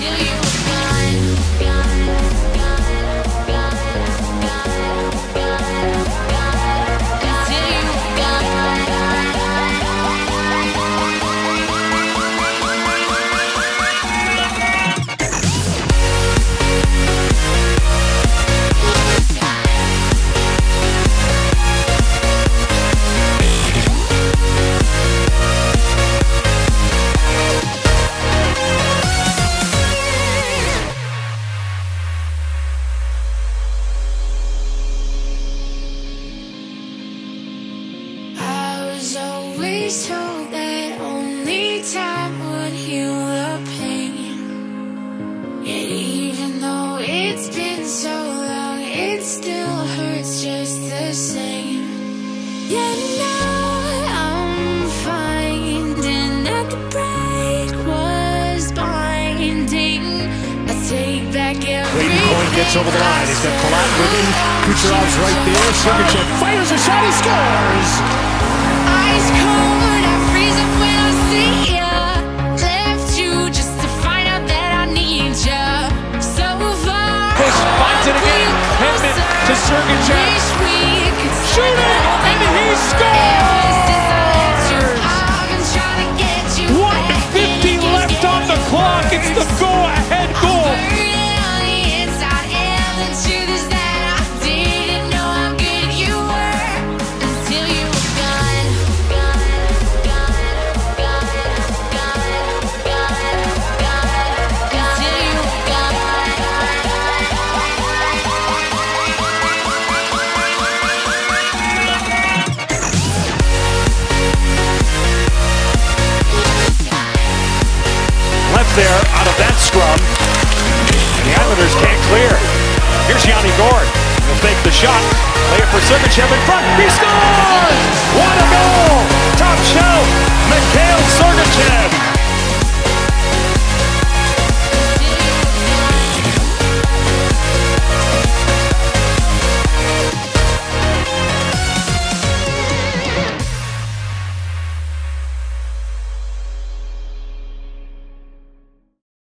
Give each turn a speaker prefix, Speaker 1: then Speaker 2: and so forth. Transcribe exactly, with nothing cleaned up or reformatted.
Speaker 1: Always told that only time would heal the pain. Yet even though it's been so long, it still hurts just the same. Yet now I'm finding that the break was binding. I take back everything.
Speaker 2: Brayden Point gets over the line. He's got Palat with him. Kucherov's right there. Sergachev fires a shot. He scores.
Speaker 1: Ice cold, I freeze up when I see ya. Left you just to find out that I need ya. So far,
Speaker 2: Push, finds it again. Hedman to Sergachev. Shooting, and he scores! one fifty left on the clock. It's the go-ahead goal.
Speaker 3: There out of that scrum, and the Islanders can't clear. Here's Yanni Gourde. He'll fake the shot, lay it for Sergachev in front. He scores! What a goal! Top shelf, Mikhail Sergachev.